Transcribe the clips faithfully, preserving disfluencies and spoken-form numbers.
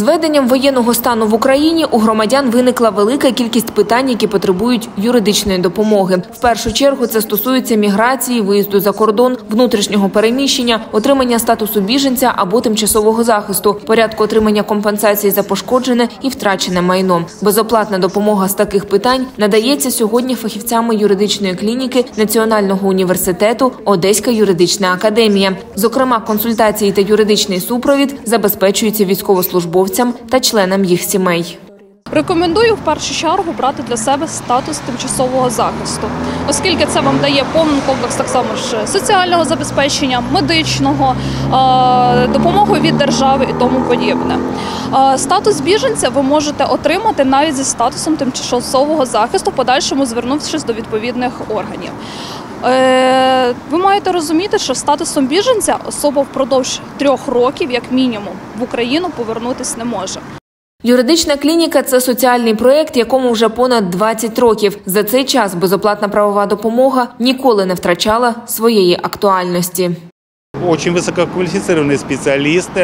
З введенням воєнного стану в Україні у громадян виникла велика кількість питань, які потребують юридичної допомоги. В першу чергу це стосується міграції, виїзду за кордон, внутрішнього переміщення, отримання статусу біженця або тимчасового захисту, порядку отримання компенсації за пошкоджене і втрачене майно. Безоплатна допомога з таких питань надається сьогодні фахівцями юридичної клініки Національного університету Одеська юридична академія. Зокрема, консультації та юридичний супровід забезпечуються військовослужбовцям та членам їх сімей. Рекомендую в першу чергу брати для себе статус тимчасового захисту, оскільки це вам дає повний комплекс так само ж соціального забезпечення, медичного, допомоги від держави і тому подібне. Статус біженця ви можете отримати навіть зі статусом тимчасового захисту, в подальшому звернувшись до відповідних органів. Ви маєте розуміти, що статусом біженця особа впродовж трьох років, як мінімум, в Україну повернутися не може. Юридична клініка – це соціальний проєкт, якому вже понад двадцять років. За цей час безоплатна правова допомога ніколи не втрачала своєї актуальності. Очень высококвалифицированные специалисты.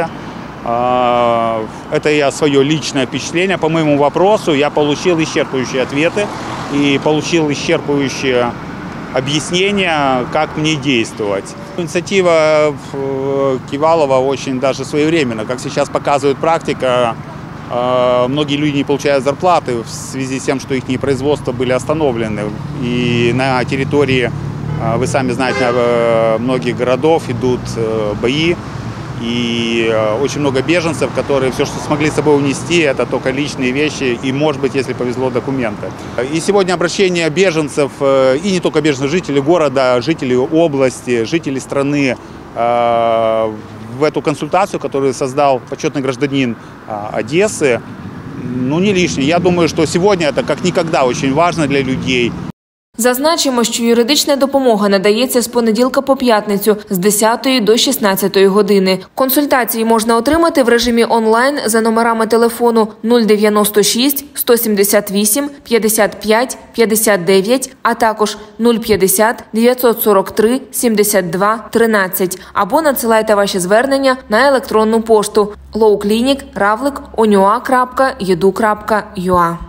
Это я свое личное впечатление. По моему вопросу я получил исчерпывающие ответы и получил исчерпывающие объяснения, как мне действовать. Инициатива Кивалова очень даже своевременна. Как сейчас показывает практика, многие люди не получают зарплаты в связи с тем, что их производства были остановлены. И на территории, вы сами знаете, многих городов идут бои. И очень много беженцев, которые все, что смогли с собой унести, это только личные вещи и, может быть, если повезло, документы. И сегодня обращение беженцев, и не только беженцев, жителей города, жителей области, жителей страны в эту консультацию, которую создал почетный гражданин Одессы, ну не лишнее. Я думаю, что сегодня это как никогда очень важно для людей. Зазначимо, що юридична допомога надається з понеділка по п'ятницю з десятої до шістнадцятої години. Консультації можна отримати в режимі онлайн за номерами телефону нуль дев'яносто шість сто сімдесят вісім п'ятдесят п'ять п'ятдесят дев'ять, а також нуль п'ятдесят дев'ятсот сорок три сімдесят два тринадцять або надсилайте ваші звернення на електронну пошту лоуклінік равлик онюа крапка еду крапка юа.